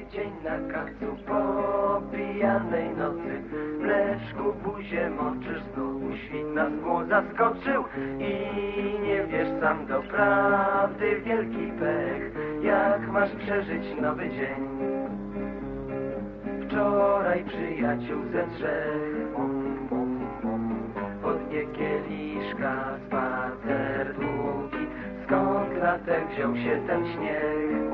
dzień na kacu po pijanej nocy. W leszku buzię moczysz, znowu świt nas było zaskoczył i nie wiesz sam doprawdy, wielki pech, jak masz przeżyć nowy dzień. Wczoraj przyjaciół ze trzech pod dnie kieliszka spacer długi. Skąd latem wziął się ten śnieg?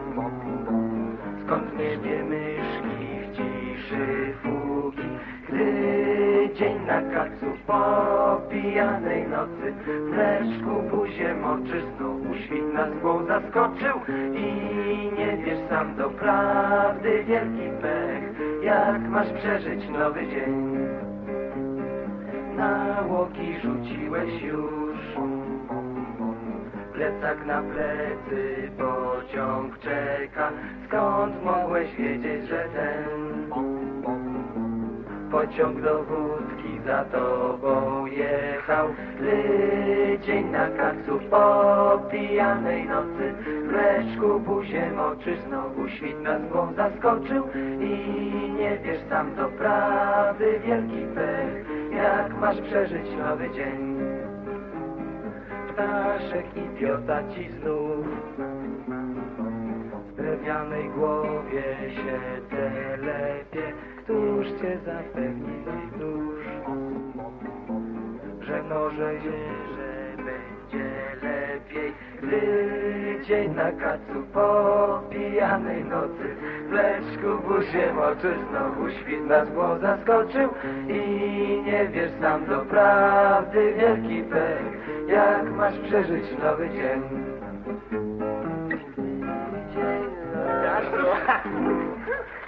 Skąd mieszkie myszki w ciszy fugi? Gdy dzień na kacu po pijanej nocy w leszku buzię moczysz, znowu świt nas głą zaskoczył i nie wiesz sam doprawdy, wielki pech, jak masz przeżyć nowy dzień. Nałogi rzuciłeś już, plecak na plecy, pociąg czeka. Skąd mogłeś wiedzieć, że ten pociąg do Wódki za tobą jechał? Gdy dzień na kacu po pijanej nocy w leszku buzię moczysz, znowu świt nas głą zaskoczył i nie wiesz sam doprawdy, wielki pech, jak masz przeżyć nowy dzień. Ptaszek i piota ci znów w drewnianej głowie się telepie. Któż cię zapewni znów, że może że będzie lepiej? Gdy dzień na kacu po pijanej nocy w leszku buzię moczysz, znowu świt nas głą zaskoczył i nie wiesz sam doprawdy, wielki pech, jak masz przeżyć nowy dzień. Dzień